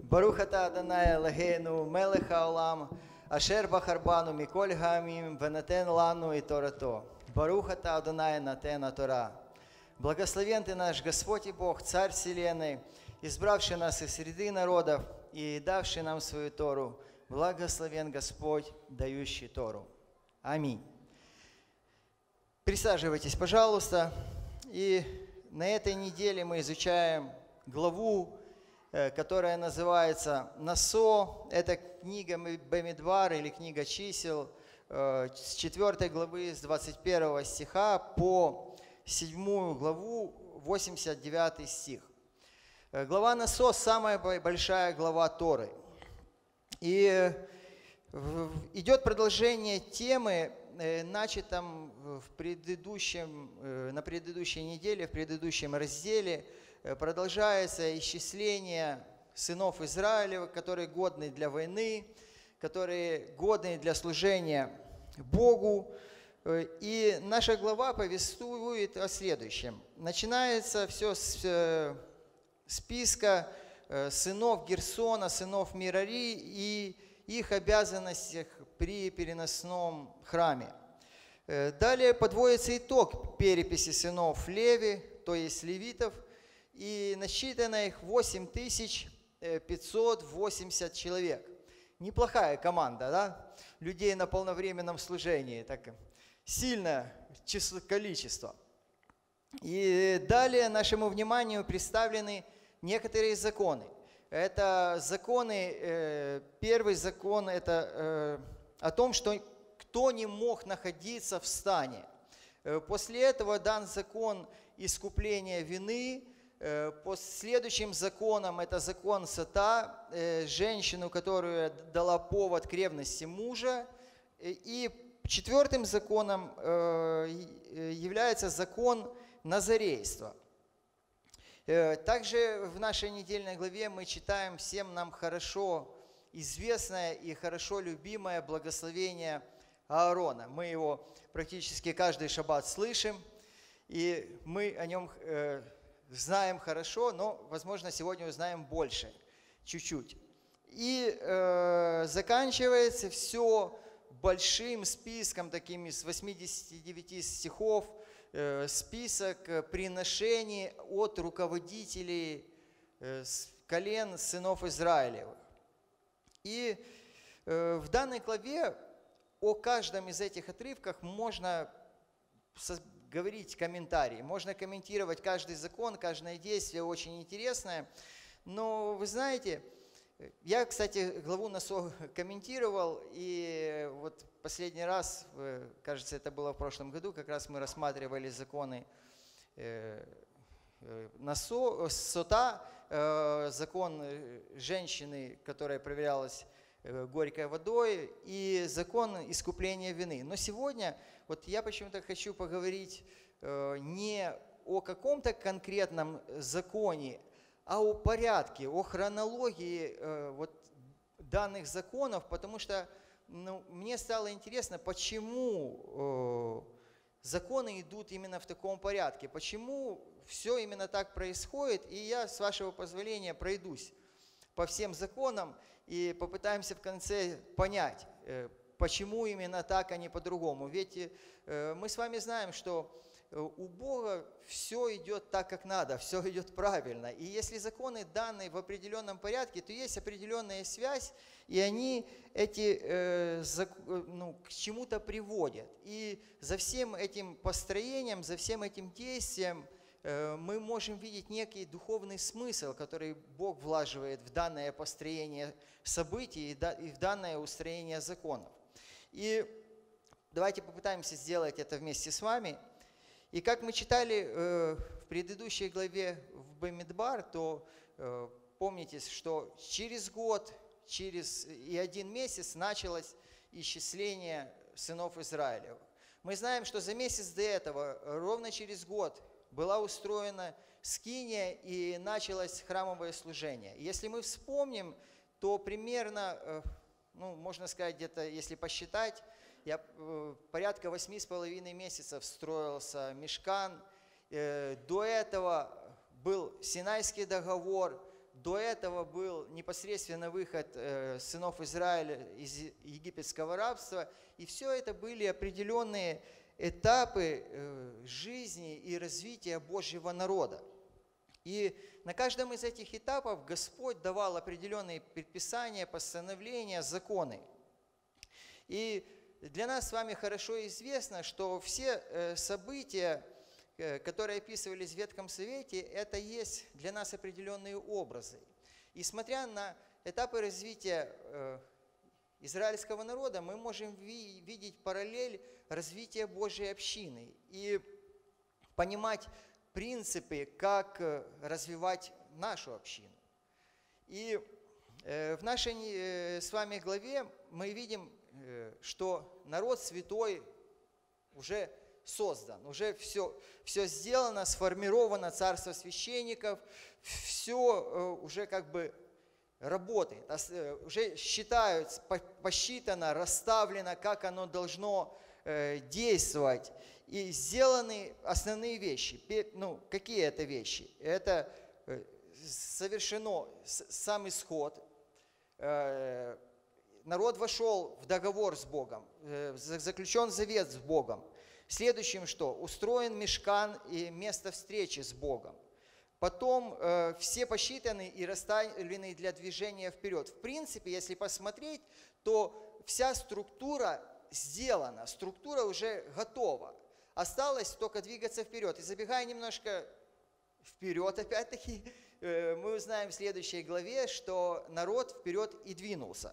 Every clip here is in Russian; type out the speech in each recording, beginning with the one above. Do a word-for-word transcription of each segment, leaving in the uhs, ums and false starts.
ברוך אתה אדוני אלוהינו מלך העולם אשר בחר בנו מכל העמים ונתן לנו את תורתו. ברוך אתה אדוני נותן התורה. Благословен Ты наш Господь и Бог, Царь Вселенной, избравший нас из среды народов и давший нам свою Тору. Благословен Господь, дающий Тору. Аминь. Присаживайтесь, пожалуйста. И на этой неделе мы изучаем главу, которая называется «Насо». Это книга Бамидбар или книга чисел с четвёртой главы, с двадцать первого стиха по седьмую главу, восемьдесят девятый стих. Глава Насо – самая большая глава Торы. И идет продолжение темы, начатом в предыдущем, на предыдущей неделе, в предыдущем разделе. Продолжается исчисление сынов Израилева, которые годны для войны, которые годны для служения Богу. И наша глава повествует о следующем. Начинается все с списка сынов Герсона, сынов Мерари и их обязанностях при переносном храме. Далее подводится итог переписи сынов Леви, то есть левитов, и насчитано их восемь тысяч пятьсот восемьдесят человек. Неплохая команда, да? Людей на полновременном служении, так сильное число, количество. И далее нашему вниманию представлены некоторые законы. Это законы, первый закон, это о том, что кто не мог находиться в стане. После этого дан закон искупления вины. По следующим законам это закон Сота, женщину, которая дала повод к ревности мужа. И четвертым законом является закон назарейства. Также в нашей недельной главе мы читаем всем нам хорошо известное и хорошо любимое благословение Аарона. Мы его практически каждый шаббат слышим, и мы о нем знаем хорошо, но, возможно, сегодня узнаем больше, чуть-чуть. И э, заканчивается все большим списком, таким из восьмидесяти девяти стихов, э, список приношений от руководителей э, колен сынов Израилевых. И э, в данной главе о каждом из этих отрывках можно говорить комментарии, можно комментировать каждый закон, каждое действие, очень интересное. Но вы знаете, я, кстати, главу Насо комментировал, и вот последний раз, кажется, это было в прошлом году, как раз мы рассматривали законы Насо, Сота, закон женщины, которая проверялась горькой водой, и закон искупления вины. Но сегодня вот я почему-то хочу поговорить э, не о каком-то конкретном законе, а о порядке, о хронологии э, вот, данных законов, потому что ну, мне стало интересно, почему э, законы идут именно в таком порядке, почему все именно так происходит, и я, с вашего позволения, пройдусь по всем законам и попытаемся в конце понять, э, почему именно так, а не по-другому. Ведь э, мы с вами знаем, что у Бога все идет так, как надо, все идет правильно. И если законы даны в определенном порядке, то есть определенная связь, и они эти, э, зак, ну, к чему-то приводят. И за всем этим построением, за всем этим действием э, мы можем видеть некий духовный смысл, который Бог влаживает в данное построение событий и в данное устроение законов. И давайте попытаемся сделать это вместе с вами. И как мы читали э, в предыдущей главе в Бамидбар, то э, помните, что через год, через и один месяц началось исчисление сынов Израилевых. Мы знаем, что за месяц до этого, ровно через год, была устроена скиния и началось храмовое служение. Если мы вспомним, то примерно... Э, ну, можно сказать, где-то, если посчитать, я э, порядка восьми с половиной месяцев строился мишкан. Э, до этого был Синайский договор, до этого был непосредственно выход э, сынов Израиля из египетского рабства. И все это были определенные этапы э, жизни и развития Божьего народа. И на каждом из этих этапов Господь давал определенные предписания, постановления, законы. И для нас с вами хорошо известно, что все э, события, которые описывались в Ветхом Завете, это есть для нас определенные образы. И смотря на этапы развития э, израильского народа, мы можем ви- видеть параллель развития Божьей общины и понимать принципы, как э, развивать нашу общину. И э, в нашей э, с вами главе мы видим, э, что народ святой уже создан, уже все, все сделано, сформировано, царство священников, все уже как бы работает, уже считают, посчитано, расставлено, как оно должно действовать. И сделаны основные вещи. Ну, какие это вещи? Это совершено сам исход, народ вошел в договор с Богом, заключен завет с Богом. Следующим что? Устроен мишкан и место встречи с Богом. Потом э, все посчитаны и расставлены для движения вперед. В принципе, если посмотреть, то вся структура сделана, структура уже готова. Осталось только двигаться вперед. И забегая немножко вперед, опять-таки, э, мы узнаем в следующей главе, что народ вперед и двинулся.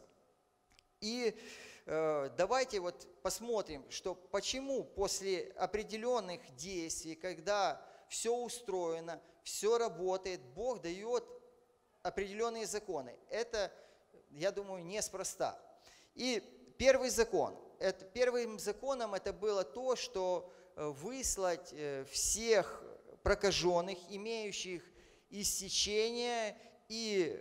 И э, давайте вот посмотрим, что почему после определенных действий, когда все устроено, все работает, Бог дает определенные законы. Это, я думаю, неспроста. И первый закон, это, первым законом это было то, что выслать всех прокаженных, имеющих иссечение и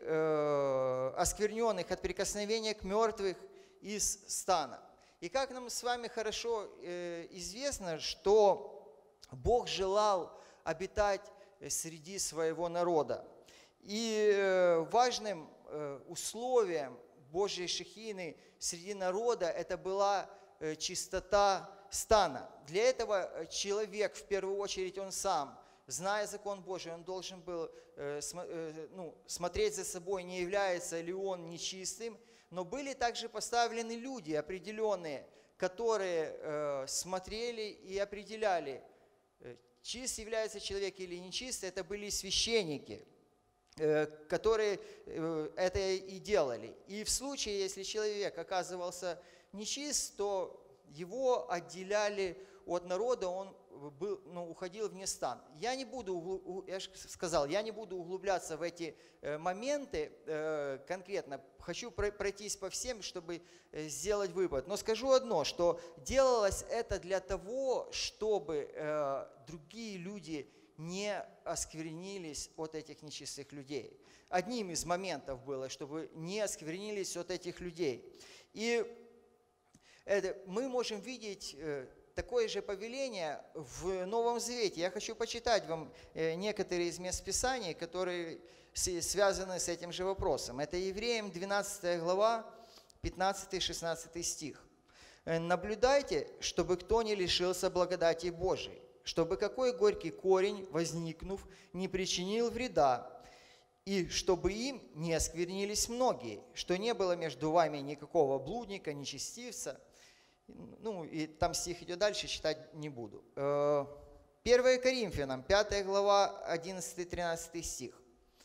э, оскверненных от прикосновения к мертвых из стана. И как нам с вами хорошо э, известно, что Бог желал обитать среди своего народа. И э, важным э, условием Божьей шехины среди народа это была э, чистота стана. Для этого человек, в первую очередь, он сам, зная закон Божий, он должен был э, см, э, ну, смотреть за собой, не является ли он нечистым. Но были также поставлены люди определенные, которые э, смотрели и определяли, э, чист является человек или нечист. Это были священники, э, которые э, это и делали. И в случае, если человек оказывался нечист, то его отделяли от народа, он был, ну, уходил вне стан. Я не буду, я же сказал, я не буду углубляться в эти э, моменты э, конкретно. Хочу пройтись по всем, чтобы э, сделать вывод. Но скажу одно, что делалось это для того, чтобы э, другие люди не осквернились от этих нечистых людей. Одним из моментов было, чтобы не осквернились от этих людей. И это, мы можем видеть э, такое же повеление в Новом Завете. Я хочу почитать вам э, некоторые из мест Писаний, которые с, связаны с этим же вопросом. Это Евреям двенадцатая глава, пятнадцатый-шестнадцатый стих. «Наблюдайте, чтобы кто не лишился благодати Божией, чтобы какой горький корень, возникнув, не причинил вреда, и чтобы им не осквернились многие, что не было между вами никакого блудника, нечестивца». Ну, и там стих идет дальше, читать не буду. первое Коринфянам, пятая глава, одиннадцатый-тринадцатый стих.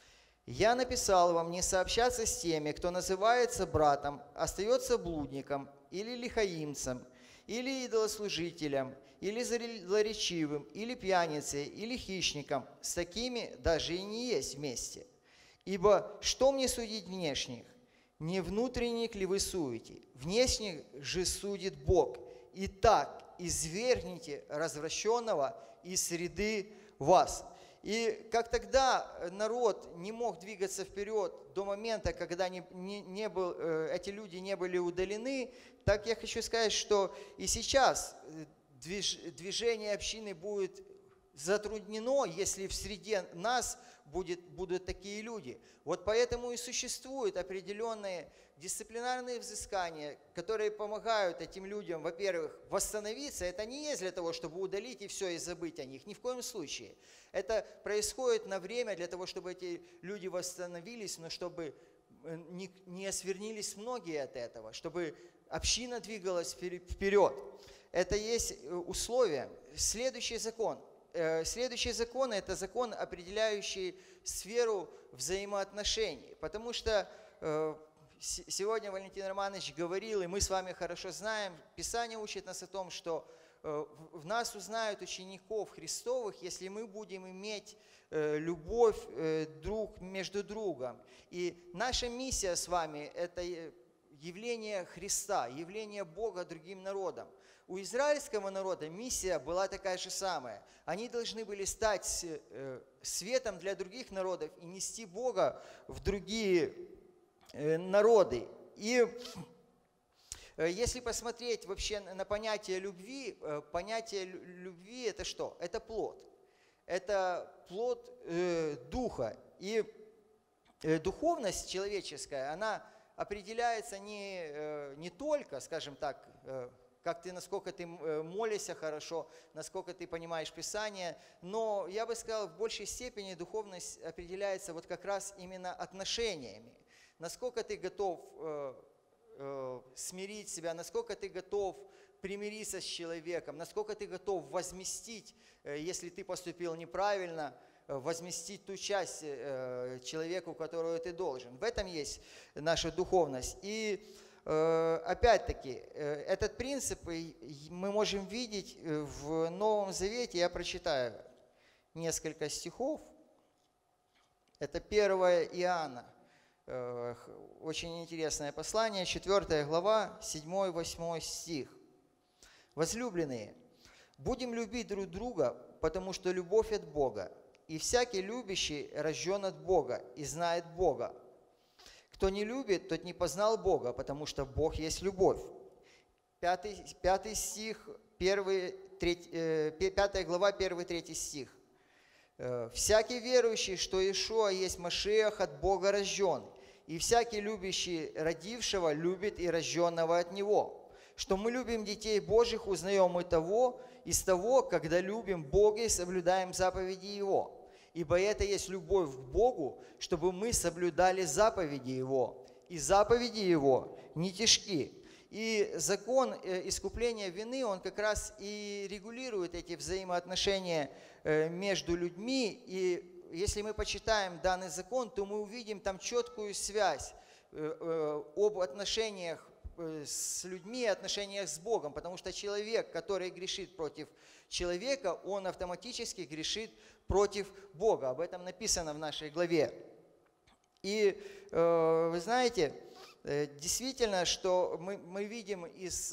«Я написал вам не сообщаться с теми, кто называется братом, остается блудником, или лихаимцем, или идолослужителем, или злоречивым, или пьяницей, или хищником. С такими даже и не есть вместе. Ибо что мне судить внешних? Не внутренних ли вы судите? Внешних же судит Бог. Итак, извергните развращенного из среды вас». И как тогда народ не мог двигаться вперед до момента, когда не, не, не был, эти люди не были удалены, так я хочу сказать, что и сейчас движ, движение общины будет затруднено, если в среде нас будет, будут такие люди. Вот поэтому и существуют определенные дисциплинарные взыскания, которые помогают этим людям, во-первых, восстановиться. Это не есть для того, чтобы удалить и все, и забыть о них. Ни в коем случае. Это происходит на время для того, чтобы эти люди восстановились, но чтобы не, не осквернились многие от этого, чтобы община двигалась вперед. Это есть условие. Следующий закон. Следующий закон – это закон, определяющий сферу взаимоотношений. Потому что сегодня Валентин Романович говорил, и мы с вами хорошо знаем, Писание учит нас о том, что в нас узнают учеников Христовых, если мы будем иметь любовь друг между другом. И наша миссия с вами – это явление Христа, явление Бога другим народам. У израильского народа миссия была такая же самая. Они должны были стать светом для других народов и нести Бога в другие народы. И если посмотреть вообще на понятие любви, понятие любви это что? Это плод. Это плод э, духа. И э, духовность человеческая, она определяется не, э, не только, скажем так, э, как ты, насколько ты молишься хорошо, насколько ты понимаешь Писание, но я бы сказал, в большей степени духовность определяется вот как раз именно отношениями. Насколько ты готов э, э, смирить себя, насколько ты готов примириться с человеком, насколько ты готов возместить, э, если ты поступил неправильно, э, возместить ту часть э, человеку, которую ты должен. В этом есть наша духовность. И э, опять-таки, э, этот принцип мы можем видеть в Новом Завете. Я прочитаю несколько стихов. Это первое Иоанна. Очень интересное послание, четвёртая глава, седьмой-восьмой стих. Возлюбленные, будем любить друг друга, потому что любовь от Бога, и всякий любящий рожден от Бога и знает Бога. Кто не любит, тот не познал Бога, потому что Бог есть любовь. Пятый, пятый стих, первый, треть, э, пятая глава, первый, третий стих. Всякий верующий, что Иешуа есть Машиах, от Бога рожден, и всякий любящий родившего любит и рожденного от Него. Что мы любим детей Божьих, узнаем мы того, из того, когда любим Бога и соблюдаем заповеди Его. Ибо это есть любовь к Богу, чтобы мы соблюдали заповеди Его, и заповеди Его не тяжки. И закон искупления вины, он как раз и регулирует эти взаимоотношения между людьми. И если мы почитаем данный закон, то мы увидим там четкую связь об отношениях с людьми, отношениях с Богом. Потому что человек, который грешит против человека, он автоматически грешит против Бога. Об этом написано в нашей главе. И вы знаете, действительно, что мы, мы видим из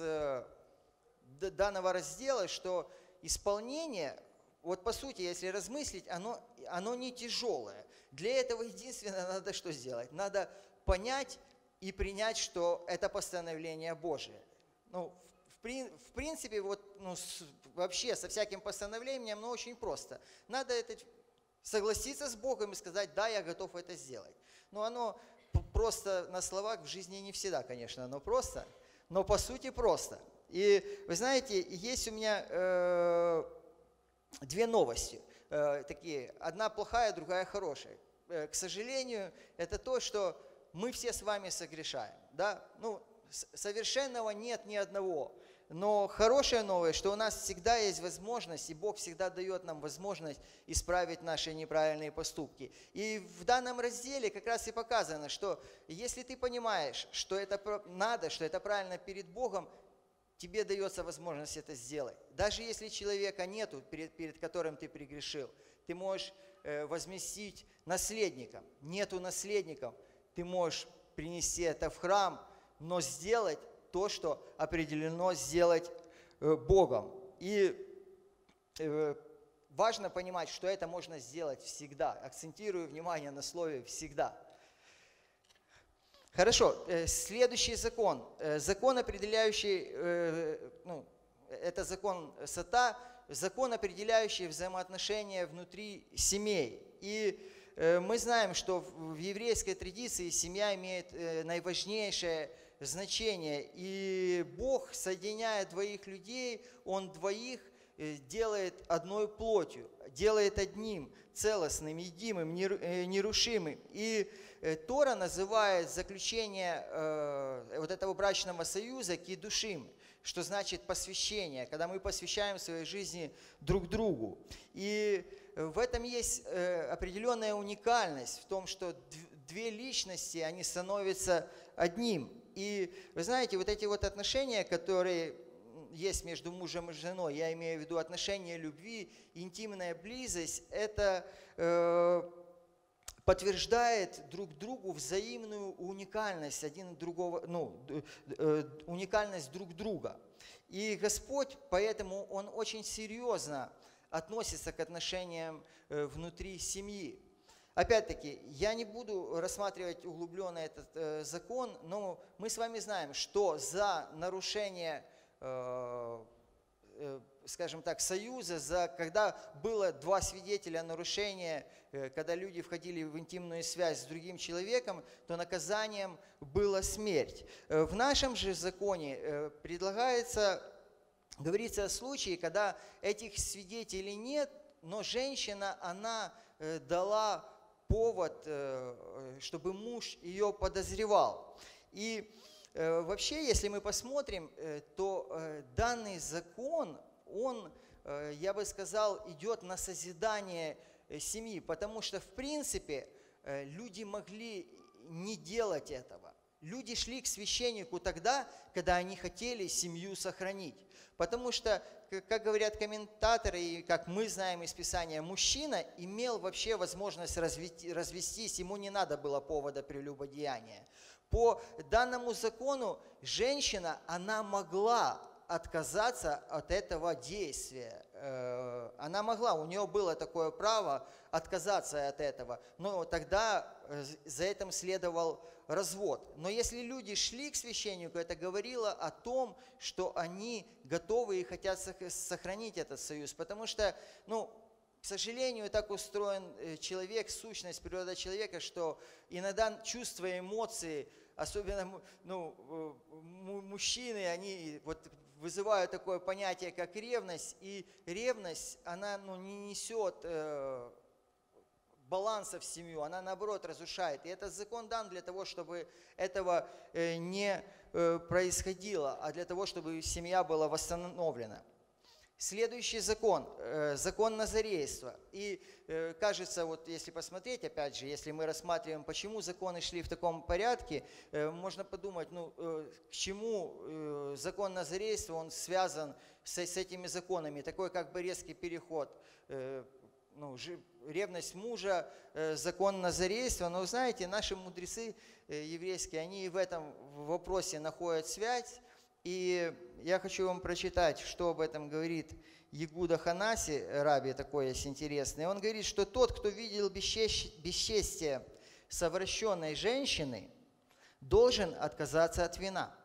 данного раздела, что исполнение, вот по сути, если размыслить, оно, оно не тяжелое. Для этого единственное надо что сделать? Надо понять и принять, что это постановление Божие. Ну, в, в принципе, вот, ну, с, вообще со всяким постановлением, но очень просто. Надо это, согласиться с Богом и сказать, да, я готов это сделать. Но оно просто на словах в жизни не всегда, конечно, оно просто, но по сути просто. И вы знаете, есть у меня э, две новости, э, такие, одна плохая, другая хорошая. Э, к сожалению, это то, что мы все с вами согрешаем, да, ну, совершенного нет ни одного. Но хорошая новость, что у нас всегда есть возможность, и Бог всегда дает нам возможность исправить наши неправильные поступки. И в данном разделе как раз и показано, что если ты понимаешь, что это надо, что это правильно перед Богом, тебе дается возможность это сделать. Даже если человека нету, перед, перед которым ты прегрешил, ты можешь э, возместить наследникам. Нету наследников, ты можешь принести это в храм, но сделать то, что определено сделать Богом. И важно понимать, что это можно сделать всегда. Акцентирую внимание на слове «всегда». Хорошо, следующий закон. Закон, определяющий, ну, это закон Сота, закон, определяющий взаимоотношения внутри семей. И э, мы знаем, что в, в еврейской традиции семья имеет э, наиважнейшее значение. И Бог, соединяя двоих людей, Он двоих э, делает одной плотью, делает одним, целостным, единым, нерушимым. И э, Тора называет заключение э, вот этого брачного союза кидушим, что значит посвящение, когда мы посвящаем своей жизни друг другу. И в этом есть определенная уникальность в том, что две личности, они становятся одним. И вы знаете, вот эти вот отношения, которые есть между мужем и женой, я имею в виду отношения любви, интимная близость, это э, подтверждает друг другу взаимную уникальность один другого, ну, уникальность друг друга. И Господь, поэтому Он очень серьезно относится к отношениям внутри семьи. Опять-таки, я не буду рассматривать углубленно этот закон, но мы с вами знаем, что за нарушение, скажем так, союза, за, когда было два свидетеля нарушения, когда люди входили в интимную связь с другим человеком, то наказанием была смерть. В нашем же законе предлагается, говорится о случае, когда этих свидетелей нет, но женщина, она дала повод, чтобы муж ее подозревал. И вообще, если мы посмотрим, то данный закон, он, я бы сказал, идет на созидание семьи, потому что, в принципе, люди могли не делать этого. Люди шли к священнику тогда, когда они хотели семью сохранить. Потому что, как говорят комментаторы, и как мы знаем из Писания, мужчина имел вообще возможность развести, развестись, ему не надо было повода прелюбодеяния. По данному закону женщина, она могла отказаться от этого действия. Она могла, у нее было такое право отказаться от этого, но тогда за этим следовал развод. Но если люди шли к священнику, это говорило о том, что они готовы и хотят сохранить этот союз, потому что, ну, к сожалению, так устроен человек, сущность, природа человека, что иногда чувства, эмоции, особенно, ну, мужчины, они вот вызывают такое понятие, как ревность, и ревность, она, ну, не несет э, баланса в семью, она, наоборот, разрушает. И этот закон дан для того, чтобы этого э, не э, происходило, а для того, чтобы семья была восстановлена. Следующий закон, э, закон назарейства. И э, кажется, вот если посмотреть, опять же, если мы рассматриваем, почему законы шли в таком порядке, э, можно подумать, ну, э, к чему э, закон назарейства, он связан с, с этими законами, такой как бы резкий переход, э, ну, ревность мужа, э, закон назарейства. Но, знаете, наши мудрецы э, еврейские, они и в этом вопросе находят связь. И я хочу вам прочитать, что об этом говорит Егуда Ханаси, раби такой есть интересный. Он говорит, что тот, кто видел бесчестие совращенной женщины, должен отказаться от вина.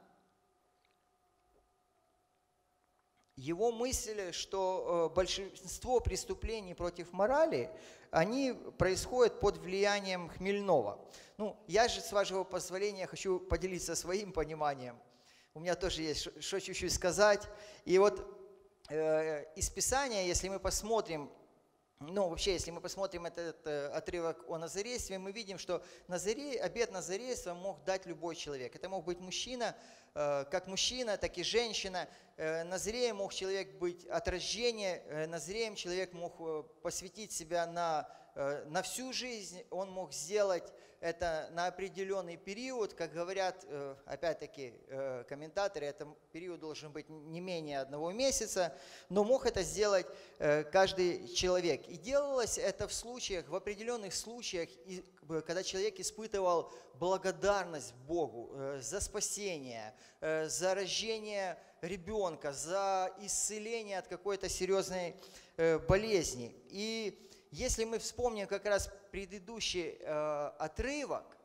Его мысль, что большинство преступлений против морали, они происходят под влиянием хмельного. Ну, я же, с вашего позволения, хочу поделиться своим пониманием. У меня тоже есть что чуть-чуть сказать. И вот э, из Писания, если мы посмотрим, ну вообще, если мы посмотрим этот э, отрывок о назарействе, мы видим, что назарей, обет назарейства мог дать любой человек. Это мог быть мужчина, э, как мужчина, так и женщина. Э, назареем мог человек быть от рождения, э, назареем человек мог э, посвятить себя на, э, на всю жизнь, он мог сделать это на определенный период, как говорят, опять-таки, комментаторы, этот период должен быть не менее одного месяца, но мог это сделать каждый человек. И делалось это в случаях, в определенных случаях, когда человек испытывал благодарность Богу за спасение, за рождение ребенка, за исцеление от какой-то серьезной болезни. И если мы вспомним как раз предыдущий э, отрывок,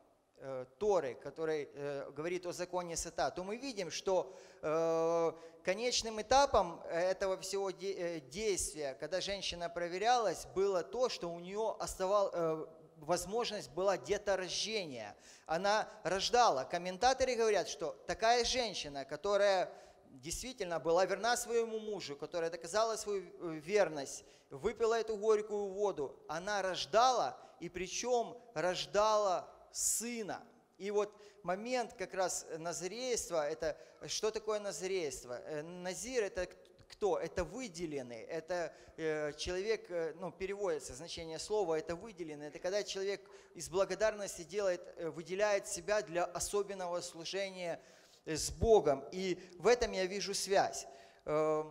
э, Торы, который э, говорит о законе скота, то мы видим, что э, конечным этапом этого всего де- действия, когда женщина проверялась, было то, что у нее оставалось... Э, возможность была деторождения. Она рождала. Комментаторы говорят, что такая женщина, которая действительно была верна своему мужу, которая доказала свою верность, выпила эту горькую воду, она рождала, и причем рождала сына. И вот момент как раз назирейства, это что такое назирейство? Назир – это кто? Это выделенный, это э, человек, э, ну, переводится, значение слова, это выделенный, это когда человек из благодарности делает, э, выделяет себя для особенного служения э, с Богом. И в этом я вижу связь. Э,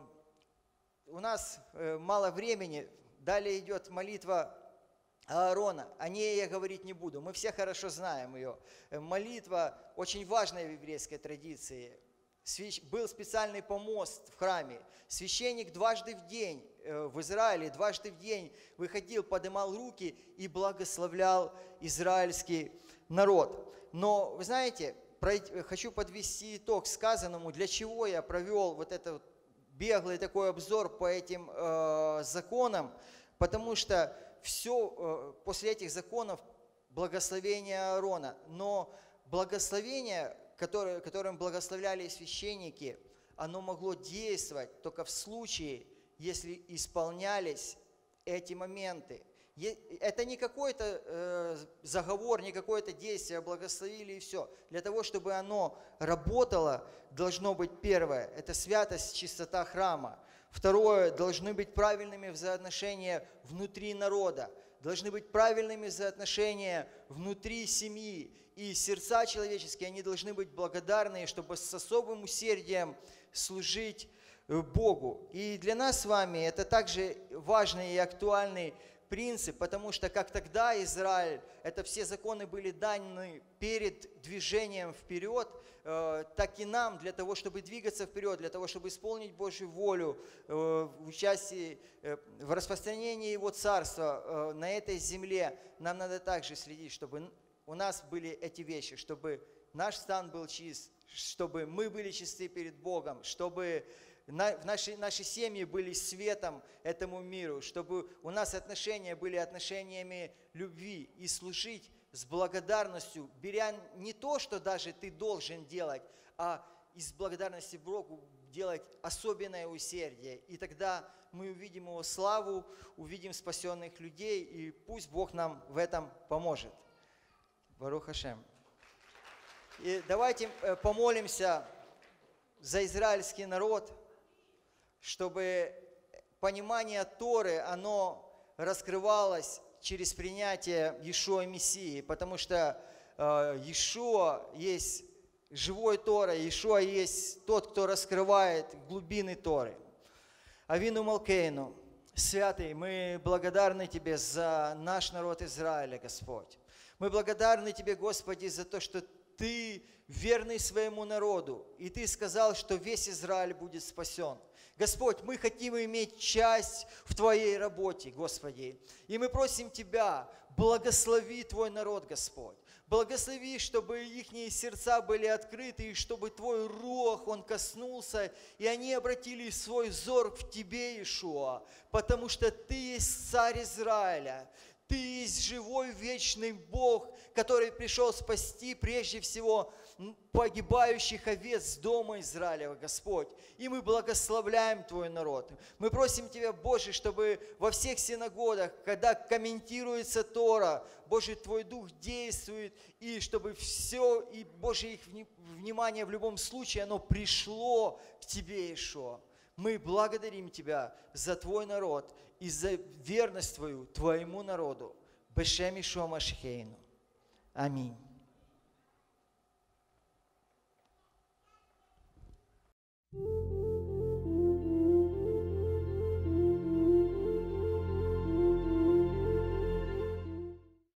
у нас э, мало времени, далее идет молитва Аарона, о ней я говорить не буду, мы все хорошо знаем ее. Молитва очень важная в еврейской традиции. Был специальный помост в храме. Священник дважды в день в Израиле, дважды в день выходил, поднимал руки и благословлял израильский народ. Но, вы знаете, хочу подвести итог сказанному, для чего я провел вот этот беглый такой обзор по этим э, законам, потому что все э, после этих законов благословение Аарона, но благословение, которое, которым благословляли священники, оно могло действовать только в случае, если исполнялись эти моменты. Это не какой-то э, заговор, не какое-то действие, благословили и все. Для того, чтобы оно работало, должно быть первое, это святость, чистота храма. Второе, должны быть правильными взаимоотношения внутри народа, должны быть правильными взаимоотношения внутри семьи. И сердца человеческие, они должны быть благодарны, чтобы с особым усердием служить Богу. И для нас с вами это также важный и актуальный принцип, потому что как тогда Израиль, это все законы были даны перед движением вперед, э, так и нам для того, чтобы двигаться вперед, для того, чтобы исполнить Божью волю э, в участии, э, в распространении Его Царства э, на этой земле, нам надо также следить, чтобы у нас были эти вещи, чтобы наш стан был чист, чтобы мы были чисты перед Богом, чтобы на, наши, наши семьи были светом этому миру, чтобы у нас отношения были отношениями любви и служить с благодарностью, беря не то, что даже ты должен делать, а из благодарности Богу делать особенное усердие. И тогда мы увидим Его славу, увидим спасенных людей, и пусть Бог нам в этом поможет. Барух Ашем. И давайте помолимся за израильский народ, чтобы понимание Торы, оно раскрывалось через принятие Иешуа Мессии, потому что э, Иешуа есть живой Тора, Иешуа есть тот, кто раскрывает глубины Торы. Авину Малкейну, Святый, мы благодарны Тебе за наш народ Израиля, Господь. Мы благодарны Тебе, Господи, за то, что Ты верный своему народу, и Ты сказал, что весь Израиль будет спасен. Господь, мы хотим иметь часть в Твоей работе, Господи, и мы просим Тебя, благослови Твой народ, Господь. Благослови, чтобы их сердца были открыты, и чтобы Твой руах, он коснулся, и они обратили свой взор к Тебе, Иешуа, потому что Ты есть Царь Израиля. Ты есть живой вечный Бог, который пришел спасти прежде всего погибающих овец дома Израилева, Господь. И мы благословляем Твой народ. Мы просим Тебя, Боже, чтобы во всех синагогах, когда комментируется Тора, Боже, Твой Дух действует, и чтобы все, и Боже, их внимание в любом случае, оно пришло к Тебе, Иешуа. Мы благодарим Тебя за Твой народ и за верность Твою, Твоему народу. Бешем Иешуа Машхейну. Аминь.